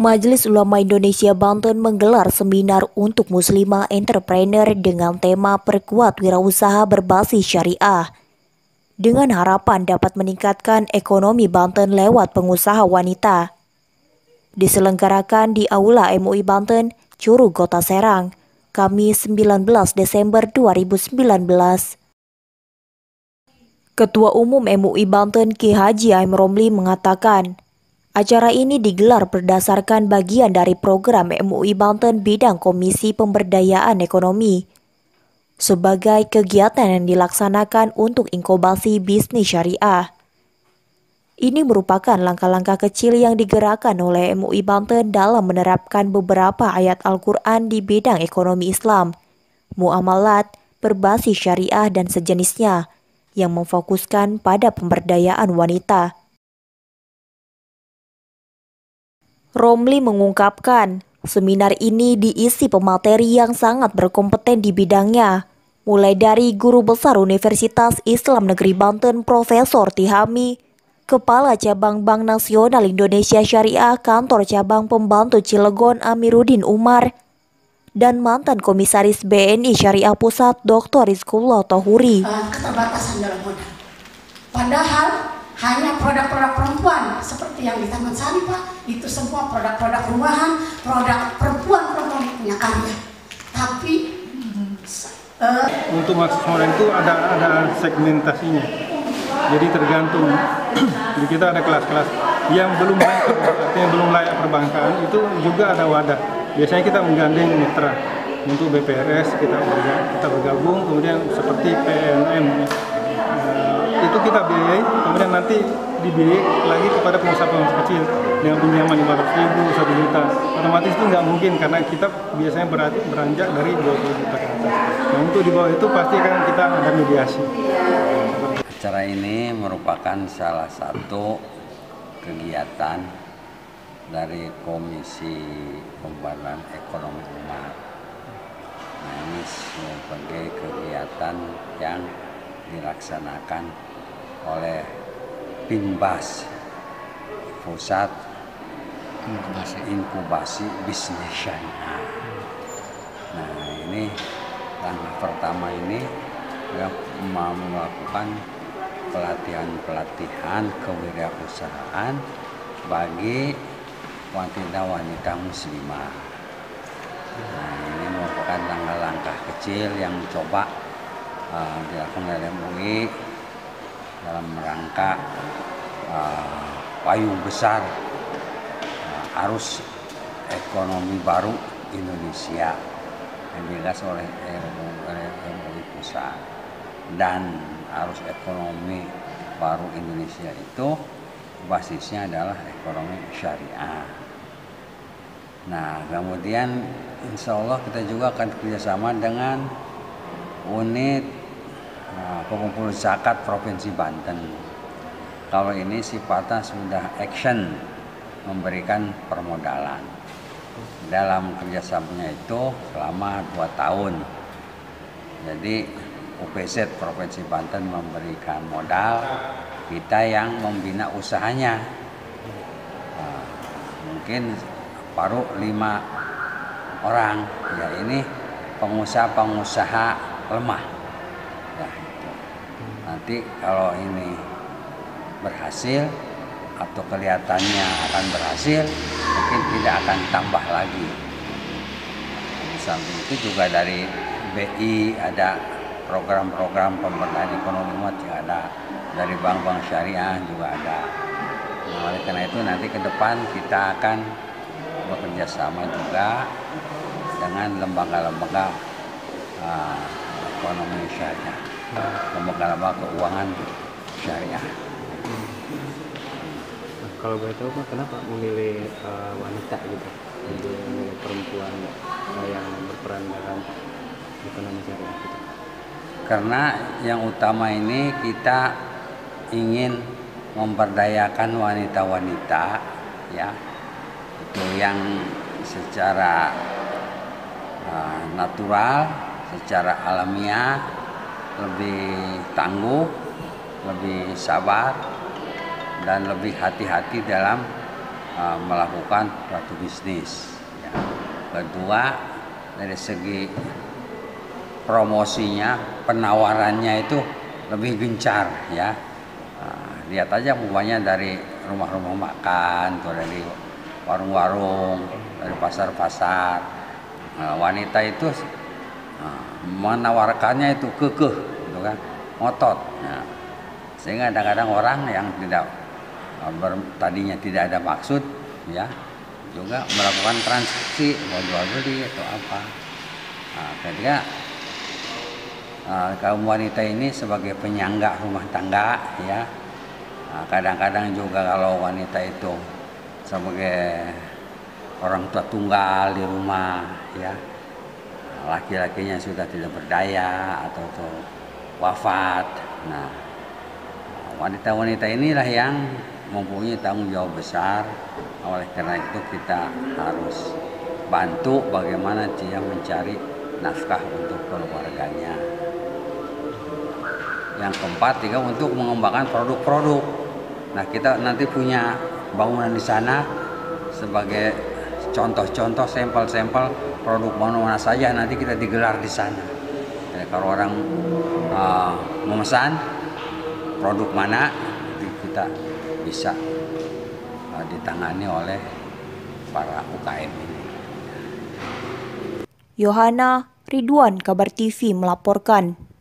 Majelis Ulama Indonesia Banten menggelar seminar untuk muslimah entrepreneur dengan tema perkuat wirausaha berbasis syariah. Dengan harapan dapat meningkatkan ekonomi Banten lewat pengusaha wanita. Diselenggarakan di Aula MUI Banten, Curug Kota Serang, Kamis 19 Desember 2019. Ketua Umum MUI Banten Ki Haji Aim Romli mengatakan, acara ini digelar berdasarkan bagian dari program MUI Banten bidang Komisi Pemberdayaan Ekonomi sebagai kegiatan yang dilaksanakan untuk inkubasi bisnis syariah. Ini merupakan langkah-langkah kecil yang digerakkan oleh MUI Banten dalam menerapkan beberapa ayat Al-Quran di bidang ekonomi Islam, muamalat, berbasis syariah dan sejenisnya yang memfokuskan pada pemberdayaan wanita. Romli mengungkapkan, seminar ini diisi pemateri yang sangat berkompeten di bidangnya, mulai dari Guru Besar Universitas Islam Negeri Banten Profesor Tihami, Kepala Cabang Bank Nasional Indonesia Syariah Kantor Cabang Pembantu Cilegon Amiruddin Umar, dan mantan Komisaris BNI Syariah Pusat Dr. Rizkullah Tohuri. Keterbatasan dalam modal. Padahal hanya produk-produk perempuan seperti yang di Taman Sari, Pak, itu semua produk-produk rumahan, produk perempuan yang punya karya. Tapi untuk mahasiswa itu ada segmentasinya. Jadi tergantung. Di kita ada kelas-kelas yang belum layak, artinya belum layak perbankan, itu juga ada wadah. Biasanya kita menggandeng mitra untuk BPRS, kita bergabung, kemudian seperti PNM. Itu kita biayai, kemudian nanti dibiayai lagi kepada pengusaha-pengusaha kecil dengan pinjaman 500.000, 1 juta. Otomatis itu nggak mungkin karena kita biasanya beranjak dari 20 juta ke atas. Nah, untuk di bawah itu pasti kan kita ada mediasi. Acara ini merupakan salah satu kegiatan dari Komisi Pemberdayaan Ekonomi Umat. Nah, ini sebagai kegiatan yang dilaksanakan oleh Pinbas, Pusat Inkubasi Bisnis Syariah. Nah, ini langkah pertama ini yang mau melakukan pelatihan kewirausahaan bagi wanita-wanita muslimah. Nah, ini merupakan langkah-langkah kecil yang coba dilakukan oleh MUI dalam rangka payung besar arus ekonomi baru Indonesia yang digagas oleh MUI Pusat. Dan arus ekonomi baru Indonesia itu basisnya adalah ekonomi syariah. Nah, kemudian insya Allah kita juga akan kerjasama dengan unit pengumpul zakat Provinsi Banten. Kalau ini sifatnya sudah action, memberikan permodalan. Dalam kerjasamanya itu selama 2 tahun. Jadi UPZ Provinsi Banten memberikan modal, kita yang membina usahanya. Nah, mungkin baru 5 orang, ya ini pengusaha-pengusaha lemah. Ya, itu. Nanti kalau ini berhasil atau kelihatannya akan berhasil, mungkin tidak akan tambah lagi. Di samping itu juga dari BI ada program-program pemberdayaan ekonomi umat juga ada, dari bank-bank syariah juga ada. Nah, oleh karena itu nanti ke depan kita akan bekerja sama juga dengan lembaga-lembaga ekonomi syariah, lembaga-lembaga keuangan syariah. Kalau boleh tahu Pak, kenapa memilih wanita gitu, memilih perempuan yang berperan dalam ekonomi syariah gitu? Karena yang utama ini kita ingin memberdayakan wanita-wanita, ya, itu yang secara natural, secara alamiah lebih tangguh, lebih sabar, dan lebih hati-hati dalam melakukan suatu bisnis. Ya. Kedua, dari segi promosinya, penawarannya itu lebih gencar ya. Lihat aja umpamanya dari rumah-rumah makan, atau dari warung-warung, dari pasar-pasar. Wanita itu menawarkannya itu kekeh, gitu kan, ngotot. Nah, sehingga kadang-kadang orang yang tidak tadinya tidak ada maksud, ya, juga melakukan transaksi, mau jual beli atau apa. Ketika kaum wanita ini sebagai penyangga rumah tangga, ya, kadang-kadang juga kalau wanita itu sebagai orang tua tunggal di rumah, ya, laki-lakinya sudah tidak berdaya atau wafat. Nah, wanita-wanita inilah yang mempunyai tanggung jawab besar. Oleh karena itu kita harus bantu bagaimana dia mencari nafkah untuk keluarganya. Yang keempat juga untuk mengembangkan produk-produk. Nah, kita nanti punya bangunan di sana sebagai contoh-contoh, sampel-sampel produk mana saja nanti kita digelar di sana. Jadi kalau orang memesan produk mana, kita bisa ditangani oleh para UKM ini. Yohana Ridwan, Kabar TV melaporkan.